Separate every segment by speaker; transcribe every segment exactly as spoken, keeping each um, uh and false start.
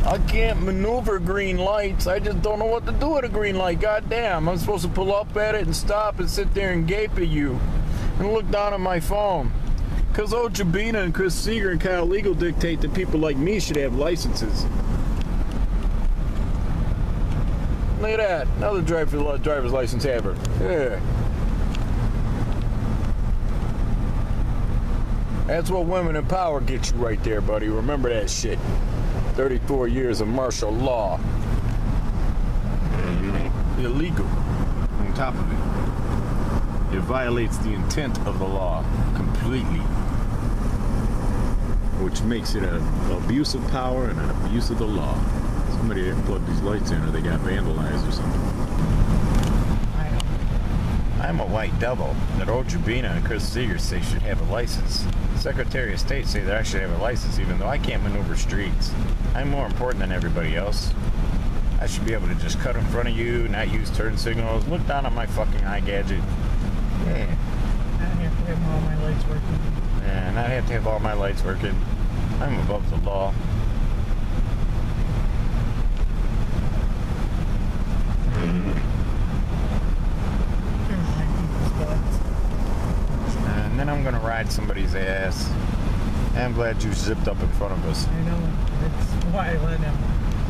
Speaker 1: I can't maneuver green lights. I just don't know what to do with a green light. God damn. I'm supposed to pull up at it and stop and sit there and gape at you and look down at my phone. Because old Jabina and Chris Seeger and Kyle Legal dictate that people like me should have licenses. Look at that. Another driver, driver's license haver. Yeah. That's what women in power get you right there, buddy. Remember that shit. thirty-four years of martial law. Illegal. On top of it, it violates the intent of the law completely, which makes it an abuse of power and an abuse of the law. Somebody didn't plug these lights in, or they got vandalized or something. I'm a white devil that old Jabina and Chris Seeger say should have a license. Secretary of State say that I should have a license even though I can't maneuver streets. I'm more important than everybody else. I should be able to just cut in front of you, not use turn signals, look down at my fucking eye gadget. Yeah.
Speaker 2: Not have to have all my lights working.
Speaker 1: Yeah, not have to have all my lights working. I'm above the law. And then I'm gonna ride somebody's ass. I'm glad you zipped up in front of us.
Speaker 2: I know. That's why I let him.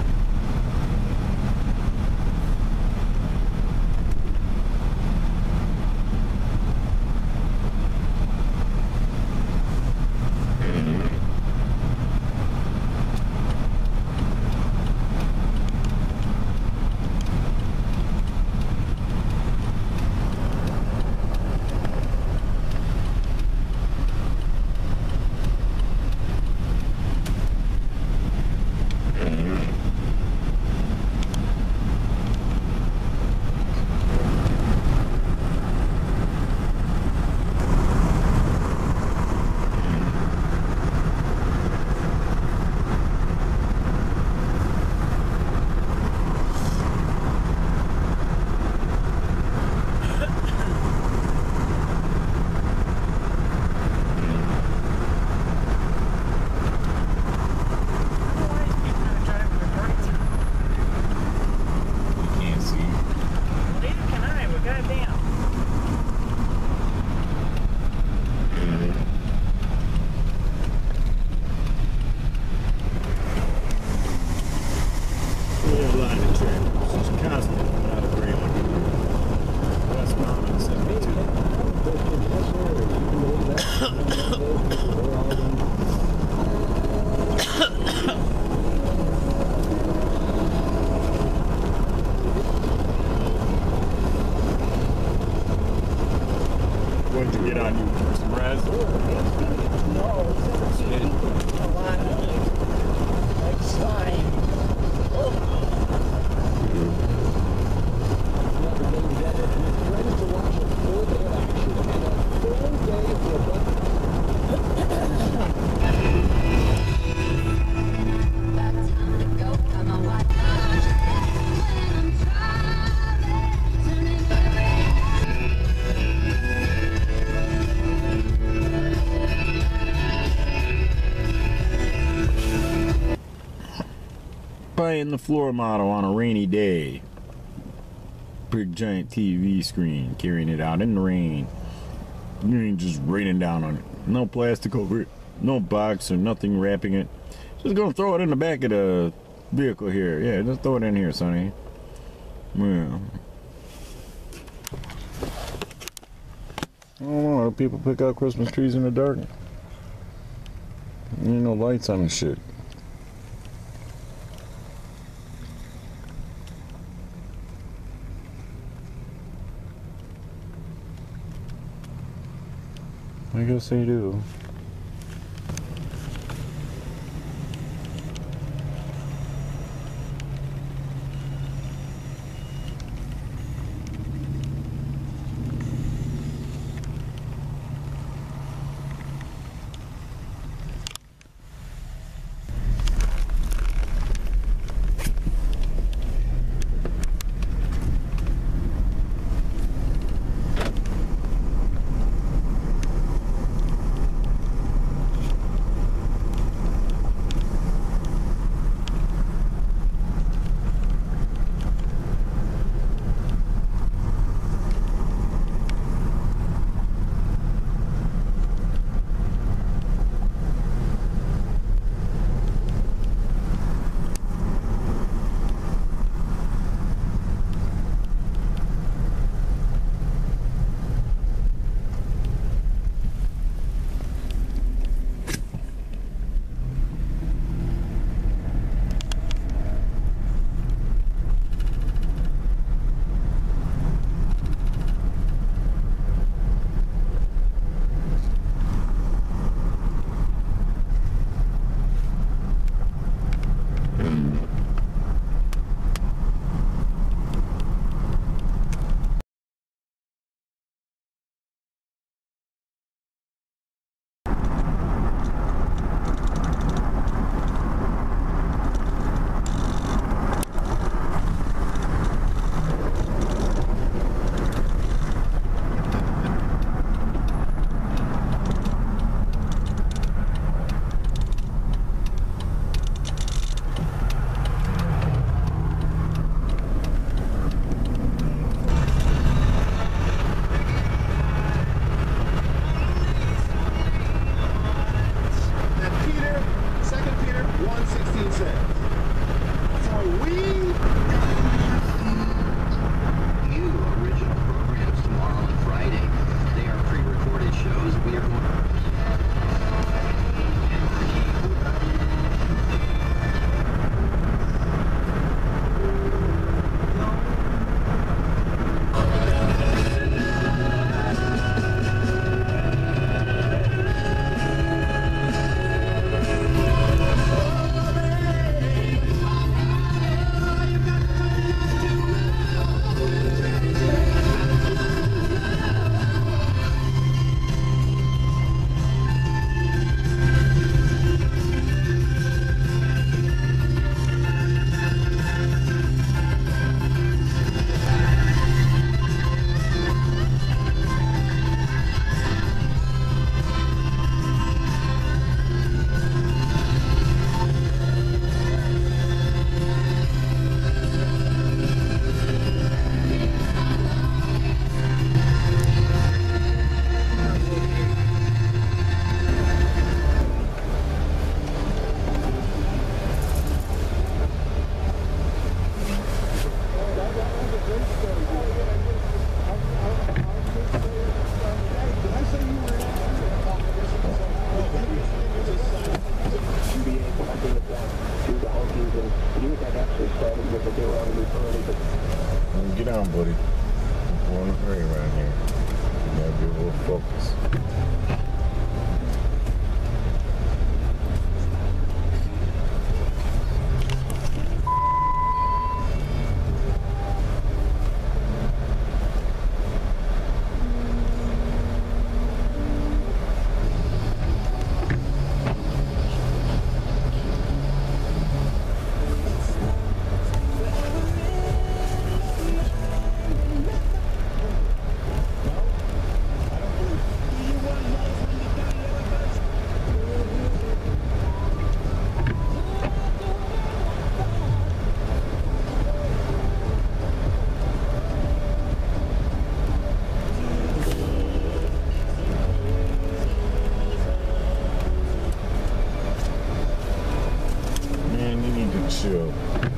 Speaker 1: What did you get on you? Some res?
Speaker 2: No, a lot of like slime.
Speaker 1: Buying the floor model on a rainy day. Big giant T V screen, carrying it out in the rain. Rain just raining down on it. No plastic over it. No box or nothing wrapping it. Just gonna throw it in the back of the vehicle here. Yeah, just throw it in here, Sonny. Yeah. I don't know, how do people pick out Christmas trees in the dark? Ain't no lights on the shit. I guess they do.
Speaker 3: You had actually started with the deal on the early, but
Speaker 1: Get on, buddy. We're on a hurry around here. You gotta be a little focused. Chill.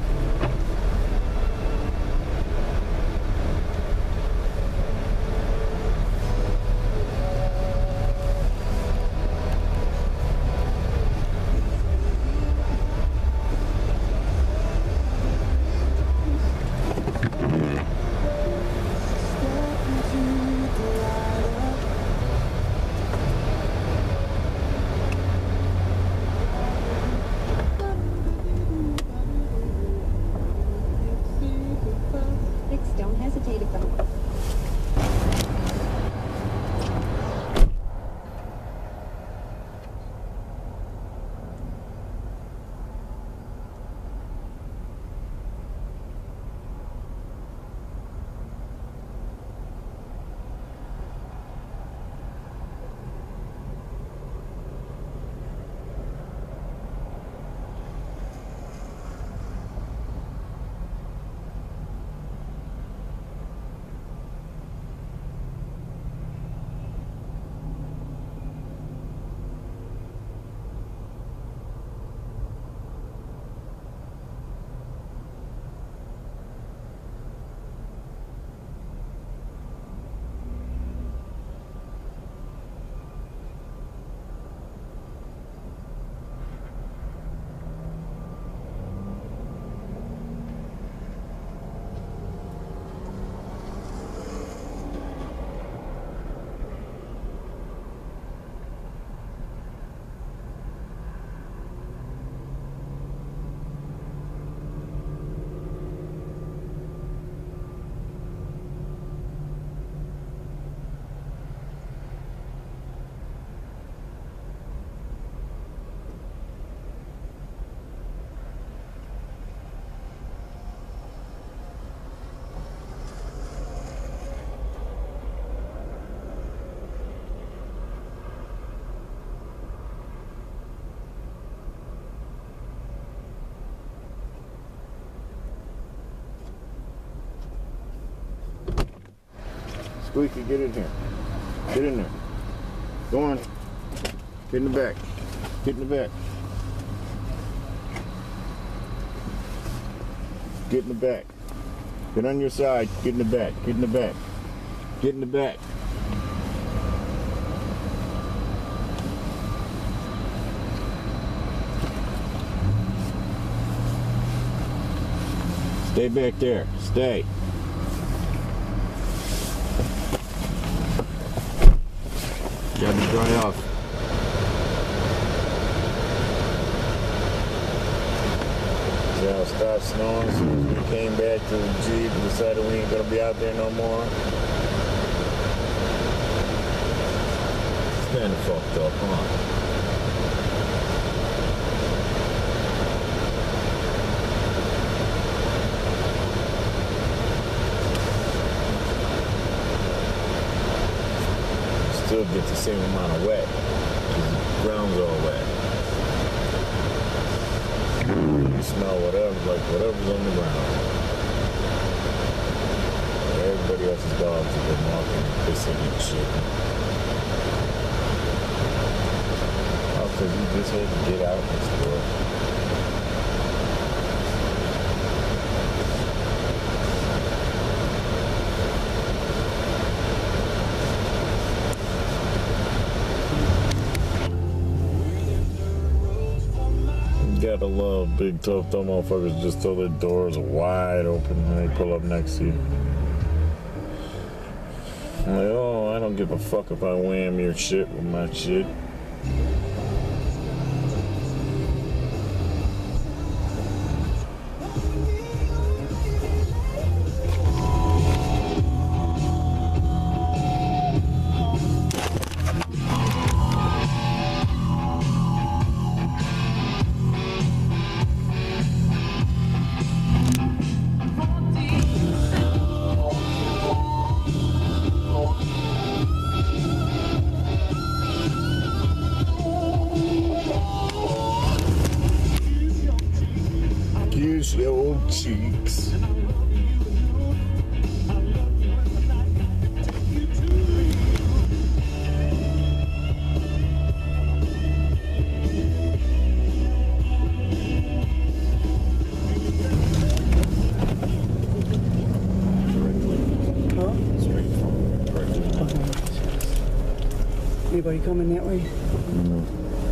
Speaker 4: Don't hesitate if I'm...
Speaker 1: Squeaky, get in here. Get in there. Go on. Get in the back. Get in the back. Get in the back. Get on your side. Get in the back. Get in the back. Get in the back. Stay back there. Stay. Got to dry off. See how it stopped snowing as soon as we came back to the Jeep and decided we ain't gonna be out there no more. It's kinda fucked up, huh? Still get the same amount of wet because the ground's all wet. You smell whatever, like whatever's on the ground. Everybody else's dogs have been walking, pissing and shit. Oh, because you just had to get out and explore. gotta love big tough dumb motherfuckers just throw their doors wide open when they pull up next to you. I'm like, oh, I don't give a fuck if I wham your shit with my shit. Kiss your old cheeks.
Speaker 2: Anybody coming that way?
Speaker 1: No.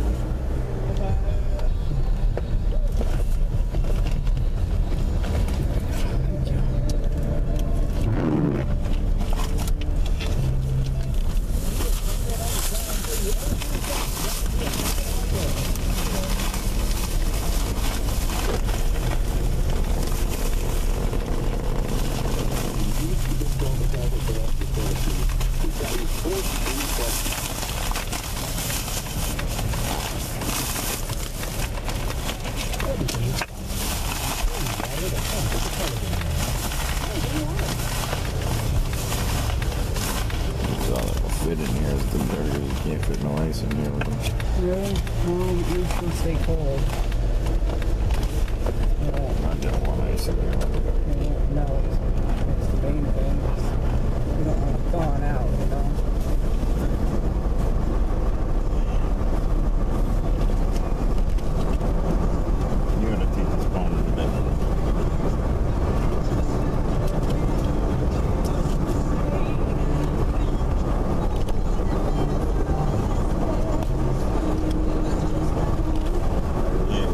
Speaker 1: Fit in here is the burger. You can't fit no ice in here with them.
Speaker 2: Really? Um, it's gonna stay cold. Yeah.
Speaker 1: I don't want ice in here.
Speaker 2: Yeah, no, it's, it's the main thing. It's, you don't want it thawing out, you know?
Speaker 1: You're gonna take this phone in a minute. Yeah.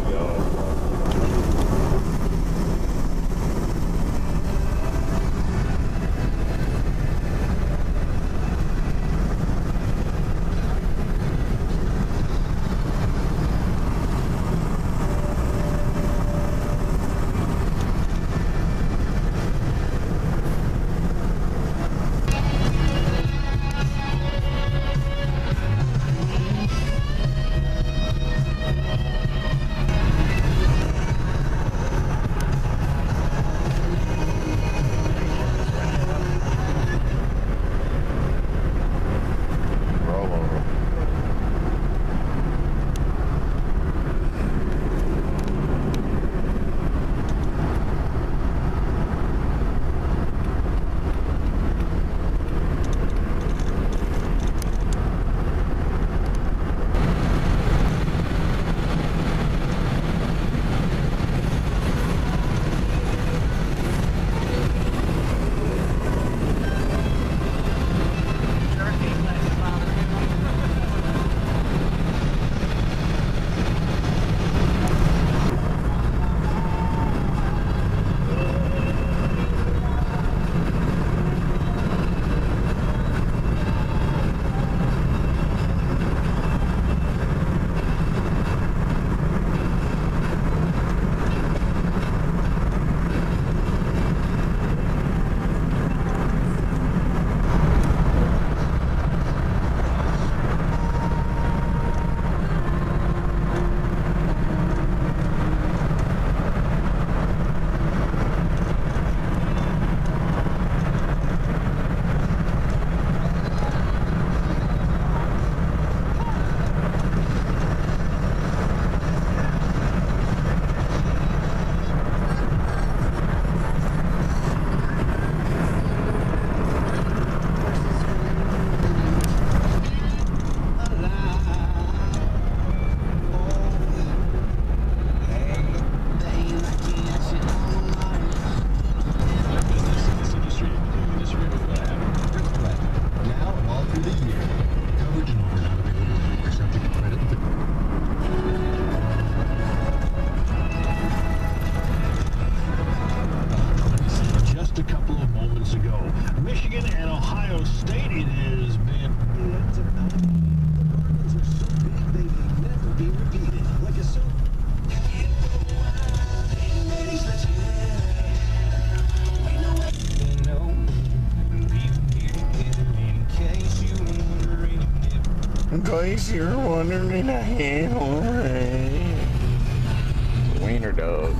Speaker 1: case you're wondering, I am alright. Wiener dog.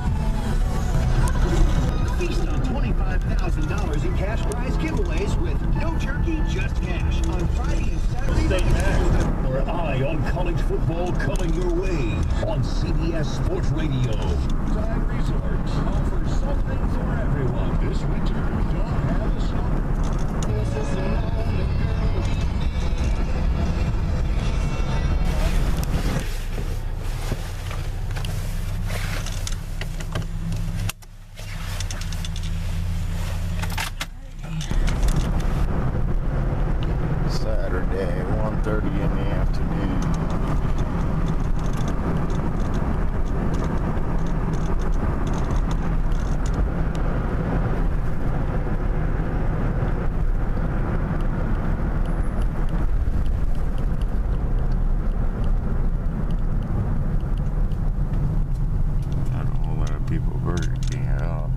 Speaker 5: Feast on twenty-five thousand dollars in cash prize giveaways with no turkey, just cash on Friday and Saturday.
Speaker 6: Stay back for Eye on College Football coming your way on C B S Sports Radio. Time Resorts offers something for everyone. This winter, don't have a summer. This is a lonely girl.
Speaker 1: Saturday, one thirty in the afternoon. Not a whole lot of people Burger King at all.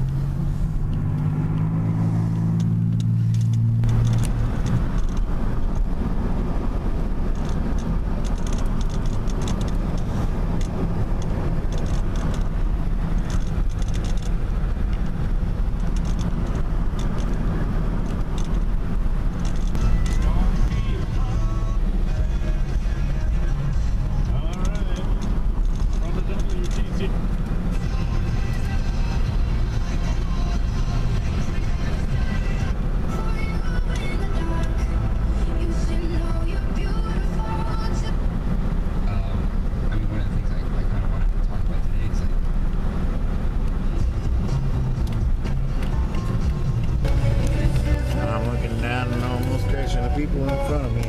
Speaker 1: People in front of me.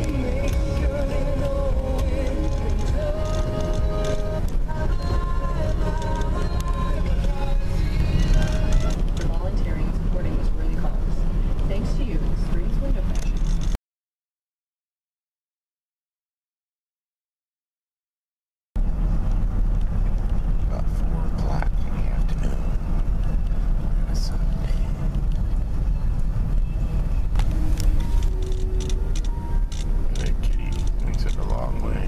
Speaker 7: For volunteering and supporting this worthy cause. Thanks to you, Springs Window Fashion.
Speaker 1: About four o'clock in the afternoon on a Sunday. That kitty thinks it a long way.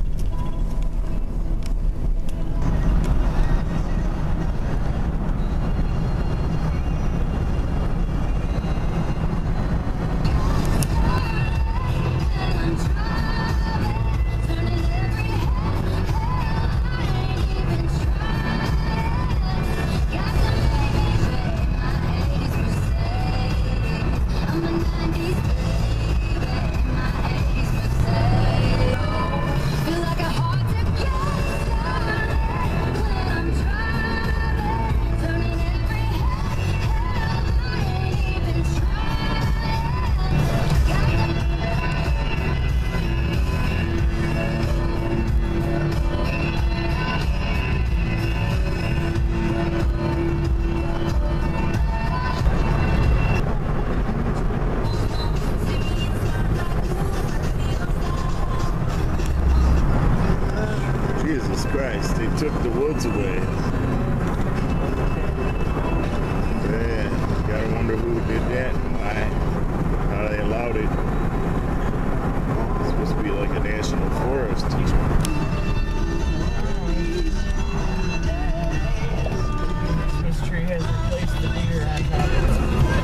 Speaker 1: Jesus Christ, they took the woods away. Man, you gotta wonder who did that and why, how they allowed it. It's supposed to be like a national forest.
Speaker 2: This tree has replaced the deer I've had.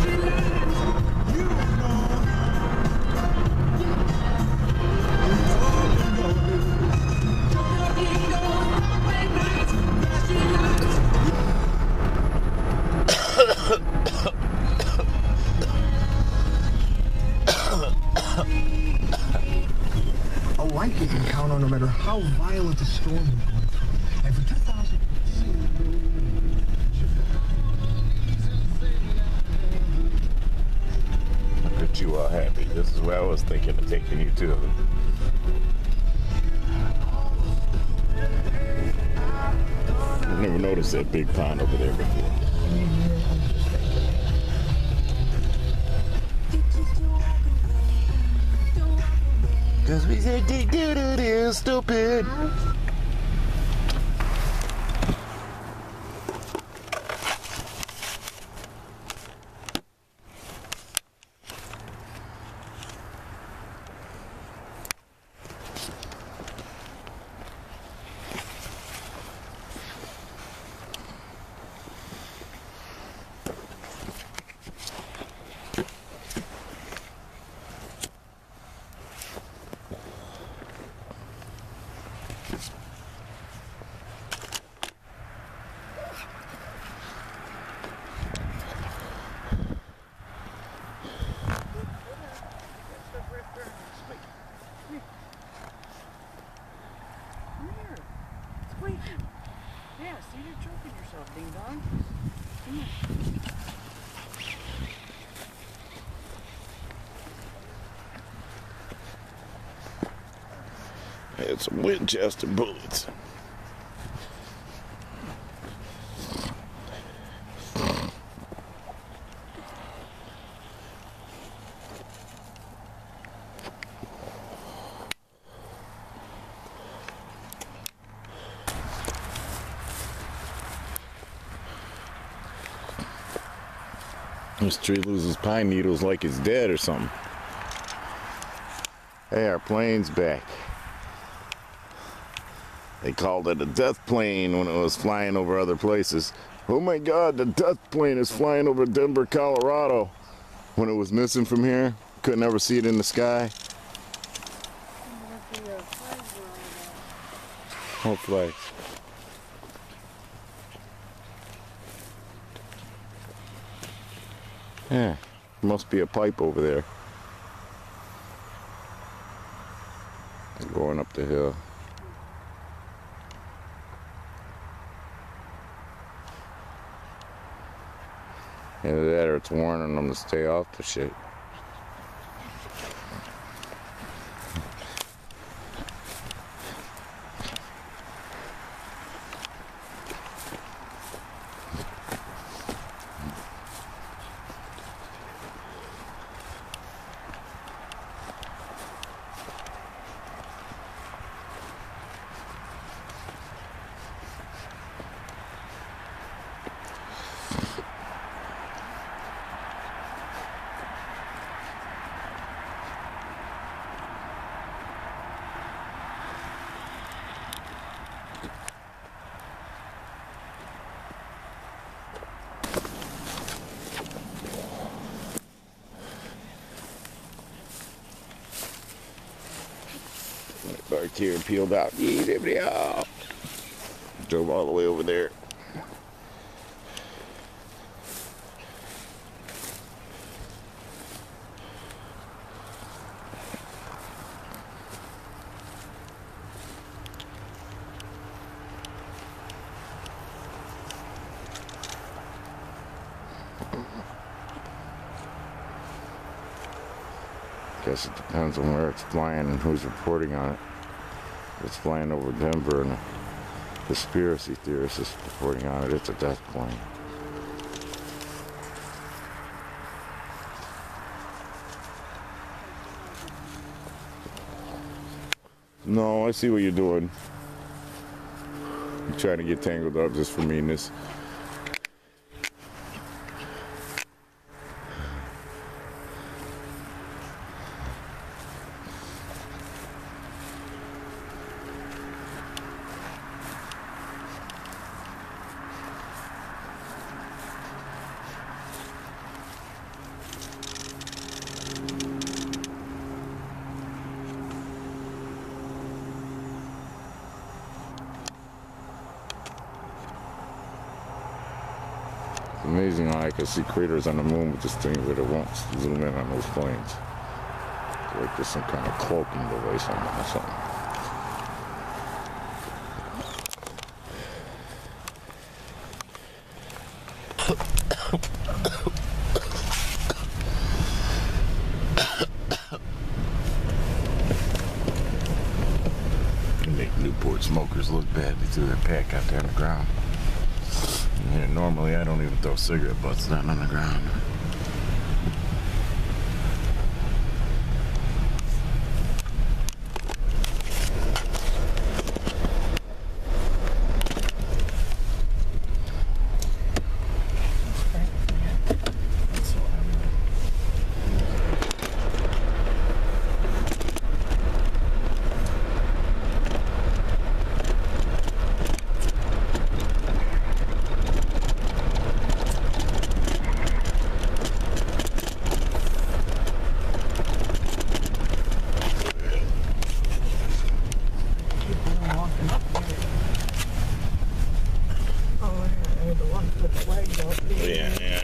Speaker 5: A light you can count on no matter how violent the storm is going through. And for two thousand...
Speaker 1: Look at you all happy. This is where I was thinking of taking you to. I've never noticed that big pond over there before. Cause we said do do do do stupid.
Speaker 2: Ding dong.
Speaker 1: Had some Winchester bullets. This tree loses pine needles like it's dead or something. Hey, our plane's back. They called it a death plane when it was flying over other places. Oh my God, the death plane is flying over Denver, Colorado. When it was missing from here, couldn't ever see it in the sky. What flags? Yeah, must be a pipe over there. Going up the hill. Either that or it's warning them to stay off the shit. Back here and peeled out. Drove all the way over there. Guess it depends on where it's flying and who's reporting on it. It's flying over Denver and a conspiracy theorist is reporting on it. It's a death plane. No, I see what you're doing. You're trying to get tangled up just for meanness. It's amazing how I can see craters on the moon with this thing, but it won't zoom in on those planes. It's like there's some kind of cloaking device on them or something. Make Newport smokers look bad. They threw their pack out there on the ground. Yeah, normally I don't even throw cigarette butts down on the ground. Yeah, yeah.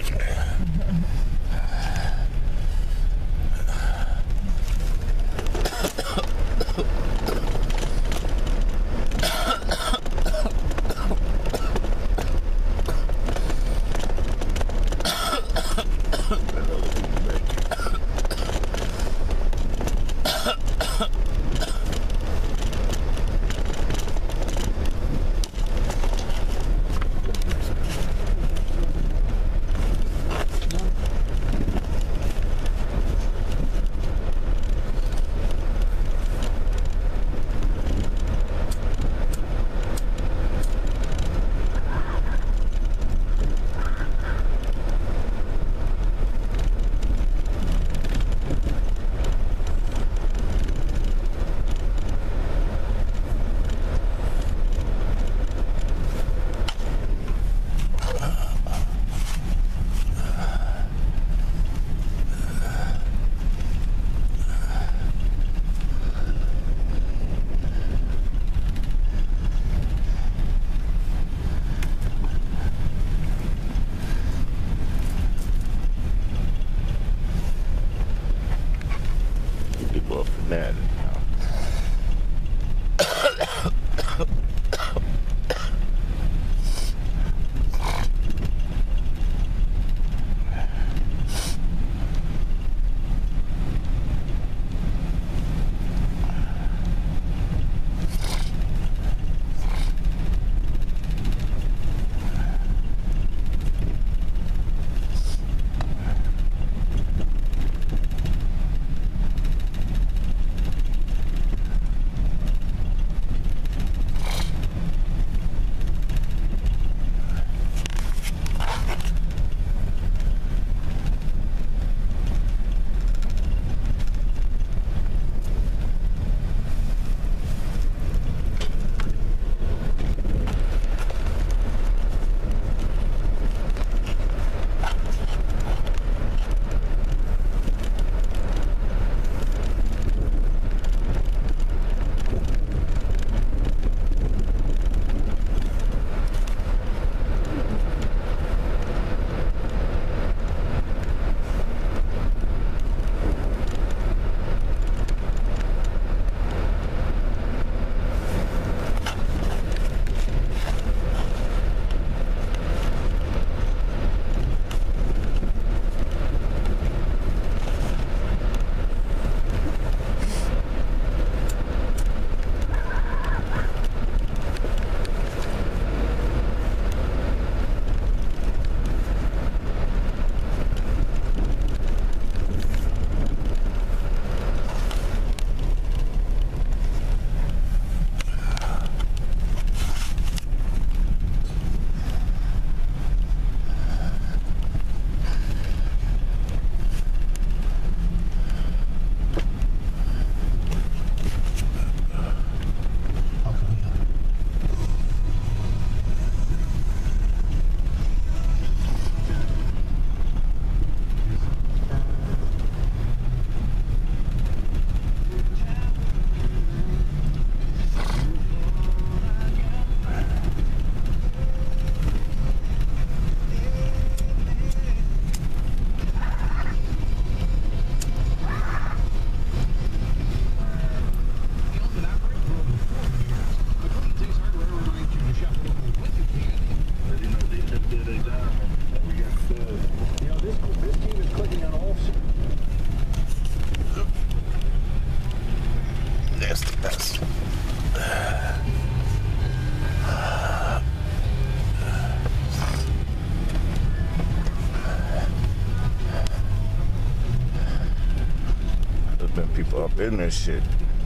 Speaker 1: up in this shit.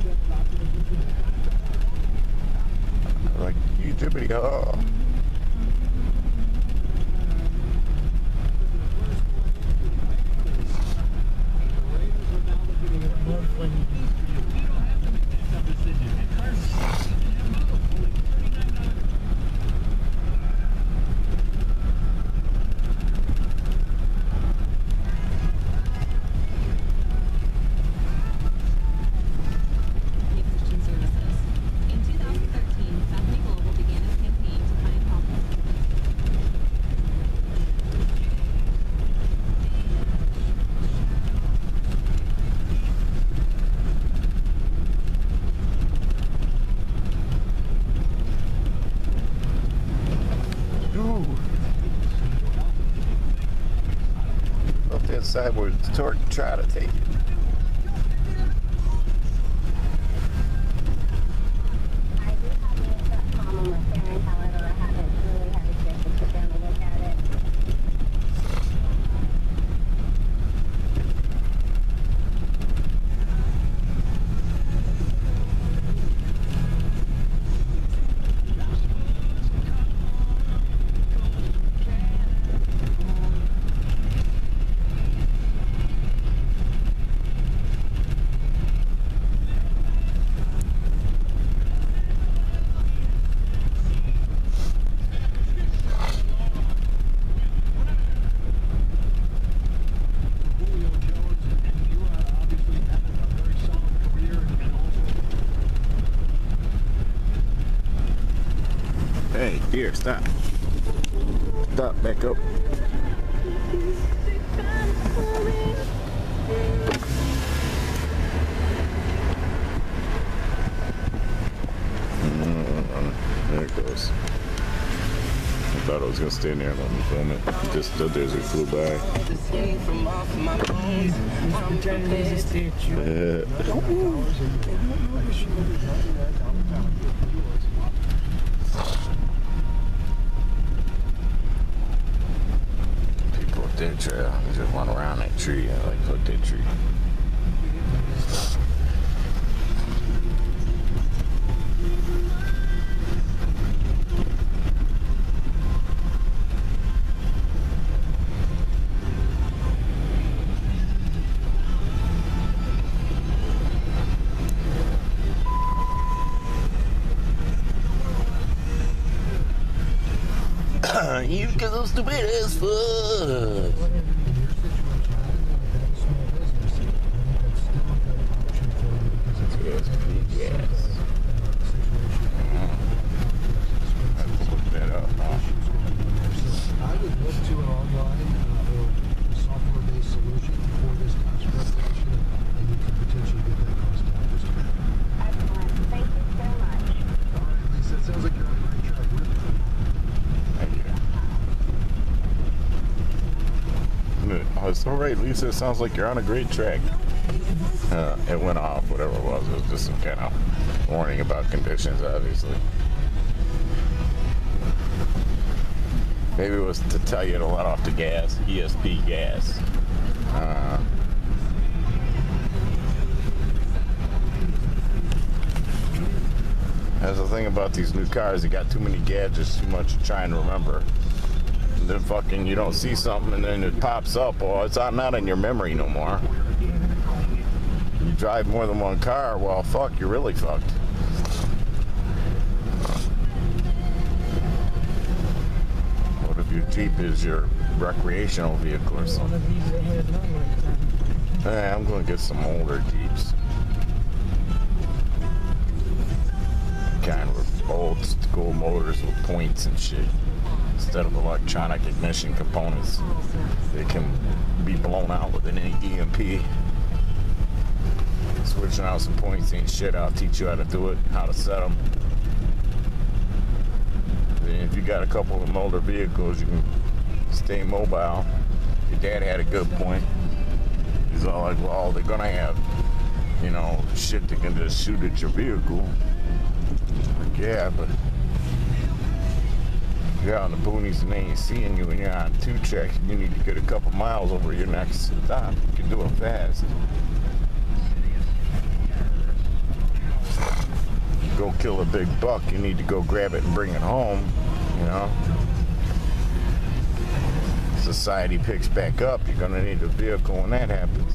Speaker 1: Like, you jibbity haw. Side where the torque try to take it.
Speaker 4: I do have a problem with Karen, however, I haven't really had a chance to sit down and look at it.
Speaker 1: Hey, dear, stop. Stop, back up. There it goes. I thought I was gonna stay in there and let me film it. Just the desert flew by. People with their trail, they just run around that tree. I like hook that tree. You cause I'm stupid as fuck. Yes, yes. Look that up, huh?
Speaker 8: I would look to an online uh, or software-based solution for this cost preparation, and you could potentially get that cost down just a bit.
Speaker 4: Excellent. Thank you so much.
Speaker 8: All right, Lisa, it sounds like you're on the right track.
Speaker 1: Thank you. Oh, it's all right, Lisa. It sounds like you're on a great track. Uh, it went off, whatever it was. It was just some kind of warning about conditions, obviously. Maybe it was to tell you to let off the gas, E S P gas. Uh, that's the thing about these new cars. They got too many gadgets, too much to try and remember. Then fucking you don't see something and then it pops up. Well, it's not, not in your memory no more. You drive more than one car, well, fuck, you're really fucked. What if your Jeep is your recreational vehicle or something? Hey, I'm going to get some older Jeeps. Kind of old school motors with points and shit. Instead of electronic ignition components, they can be blown out with an E M P. Switching out some points ain't shit. I'll teach you how to do it, how to set them. Then if you got a couple of them older vehicles, you can stay mobile. Your dad had a good point. He's all like, well, they're gonna have, you know, shit that can just shoot at your vehicle. Like, yeah, but you're out in the boonies and they ain't seeing you and you're on two tracks and you need to get a couple miles over your next stop. You can do it fast. go kill a big buck, you need to go grab it and bring it home, you know. Society picks back up, you're gonna need a vehicle when that happens.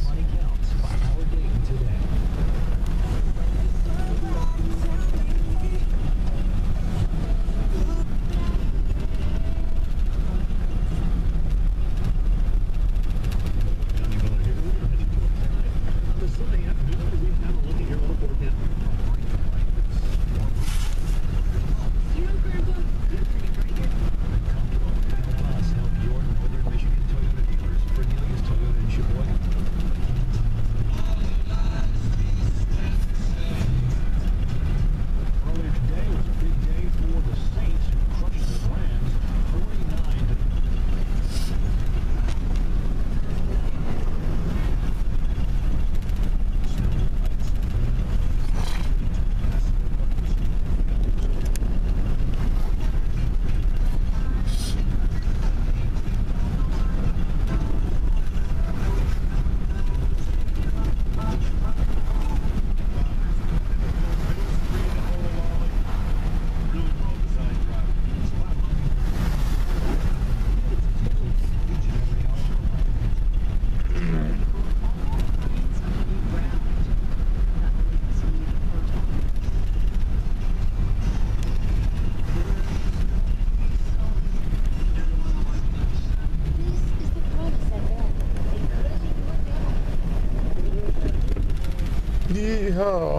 Speaker 1: Yeehaw.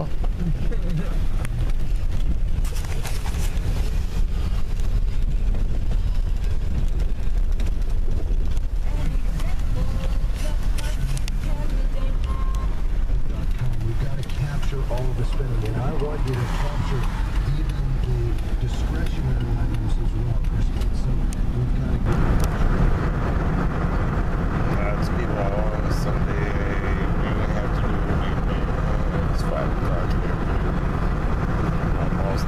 Speaker 8: We've got to capture all of the spending, and I want you to capture even the discretionary items as well, Kristen. So we've got to go.
Speaker 1: Lots of people on a Sunday. We have to do it. It's five o'clock here. Almost.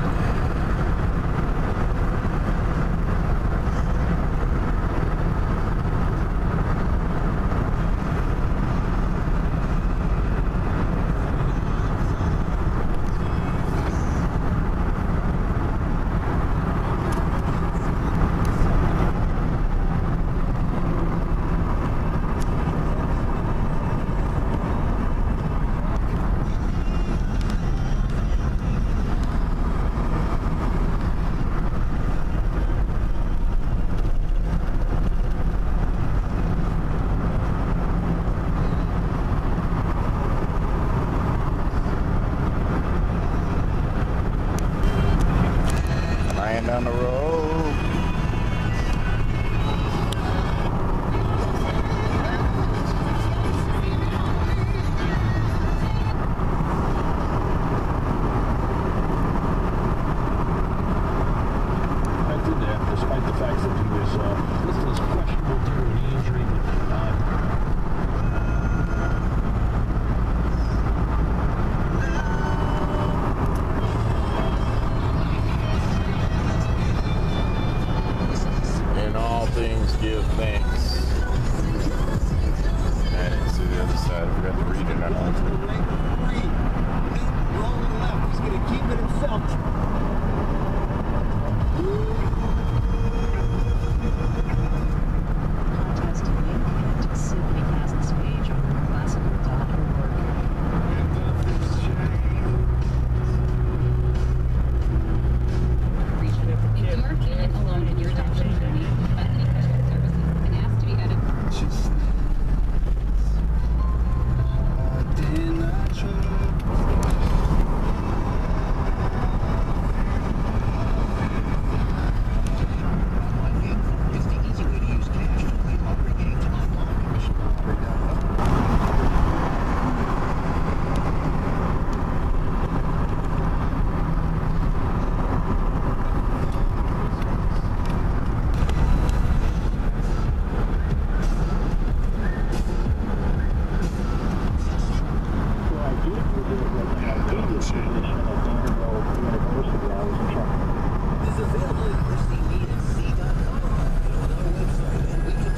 Speaker 1: Down the road.
Speaker 6: I did that despite the fact that he was uh, listed as questionable due to an injury. Uh,
Speaker 1: Things give thanks. I didn't see the other side. I forgot to read it. I don't
Speaker 5: Rolling left. He's going to keep it himself.
Speaker 7: Contest link and simply cast this page on classical dot org. If you are feeling alone in your adoption journey, Bethany Christian Services and asked to be added.
Speaker 5: It's the easy way to use cash to play lottery games online. Commission lottery dot com. Is available at Christie Mead at C dot com and on our website at weekend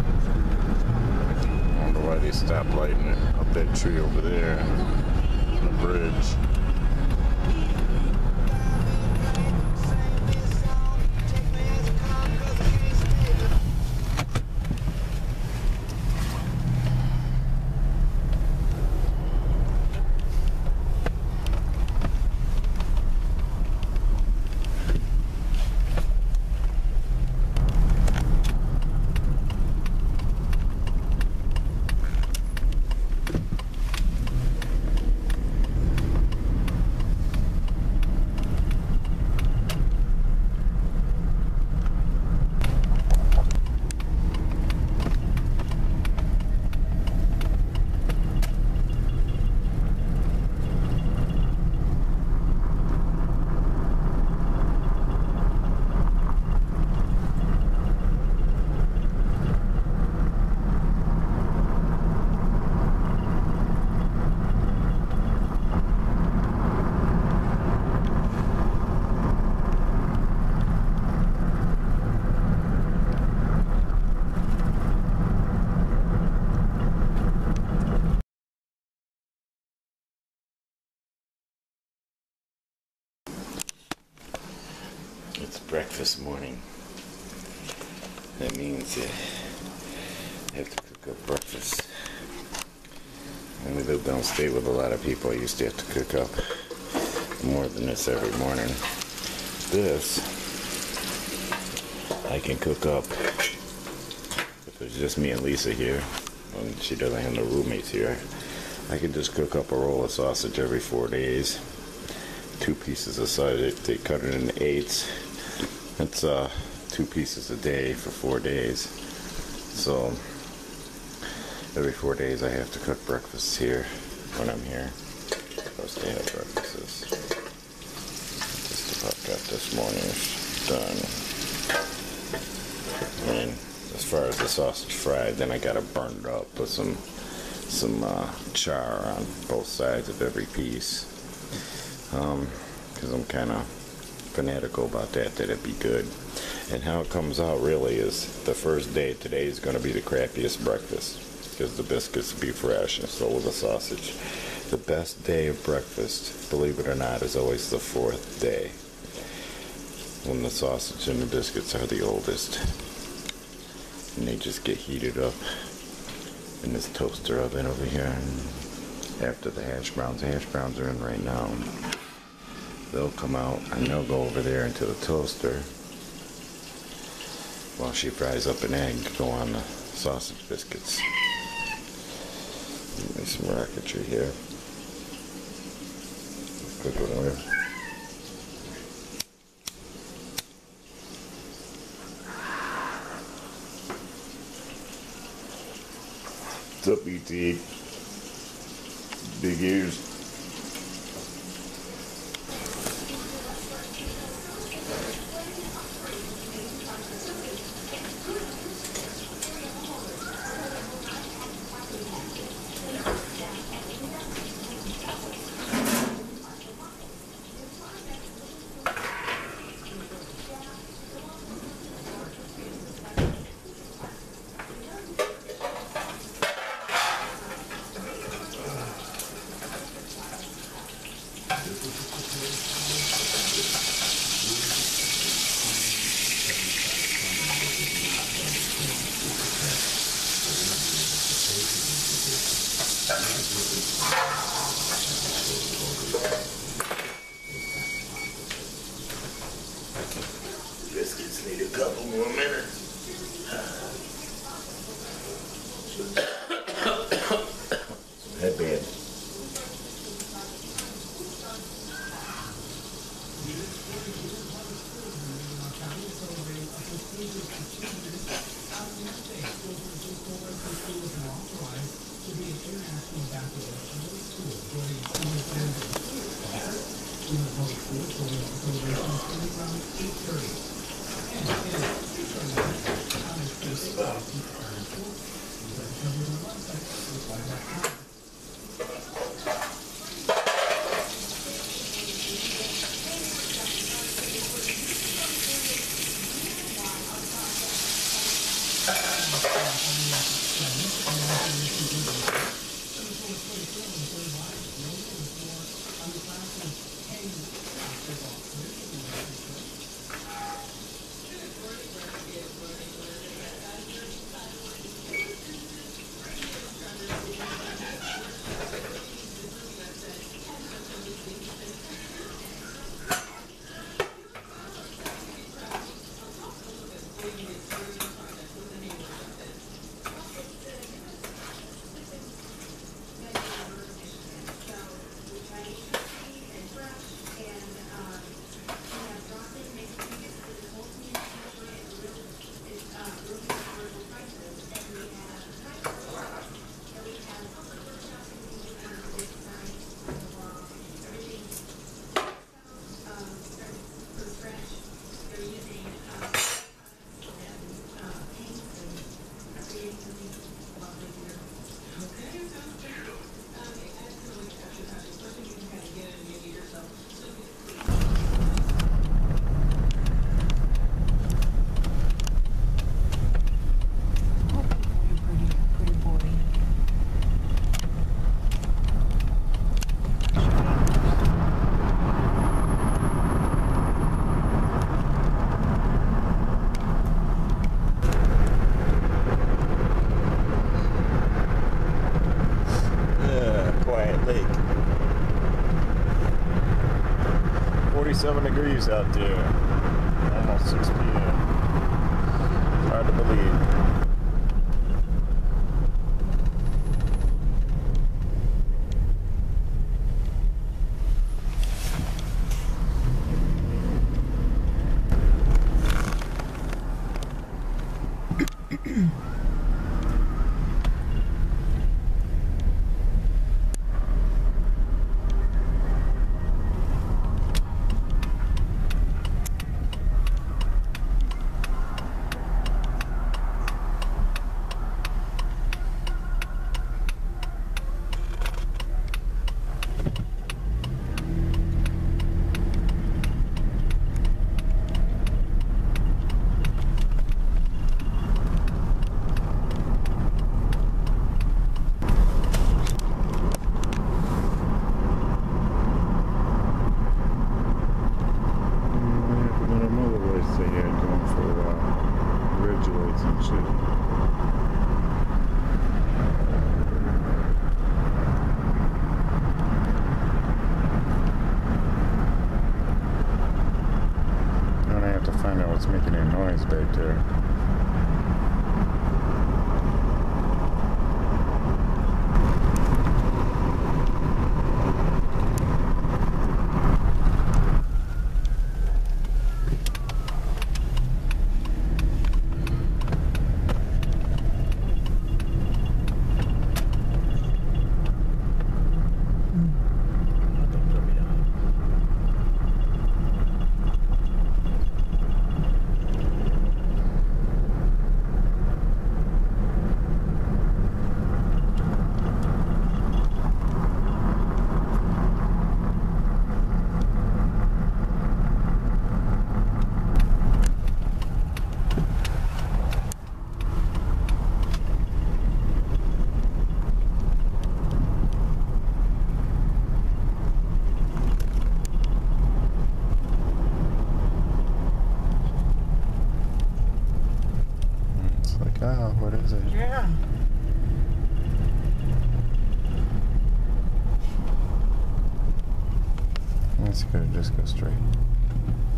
Speaker 5: twenty-two.
Speaker 1: I wonder why they stopped lighting it up that tree over there. bridge. It's breakfast morning. That means you have to cook up breakfast. When we lived downstate with a lot of people, I used to have to cook up more than this every morning. This, I can cook up, if it's just me and Lisa here, and she doesn't have no roommates here, I can just cook up a roll of sausage every four days. Two pieces of sausage, they cut it into eights. That's uh, two pieces a day for four days. So every four days I have to cook breakfast here when I'm here. Most day have breakfasts. Just about got this morning's done. And as far as the sausage fried, then I gotta burn it up with some some uh, char on both sides of every piece. Um, because I'm kind of fanatical about that, that it'd be good. And how it comes out really is the first day. Today is going to be the crappiest breakfast because the biscuits will be fresh and so will the sausage. The best day of breakfast, believe it or not, is always the fourth day when the sausage and the biscuits are the oldest. And they just get heated up in this toaster oven over here. And after the hash browns, the hash browns are in right now. They'll come out and they'll go over there into the toaster while she fries up an egg to go on the sausage biscuits. There's some rocketry here. Cook it away. What's up, E T? Big ears. Biscuits need a couple more minutes. Some headband. forty-seven degrees out there. Almost six p m Hard to believe. What's making a noise back there? Oh, what is it?
Speaker 2: Yeah.
Speaker 1: That's good, just go straight.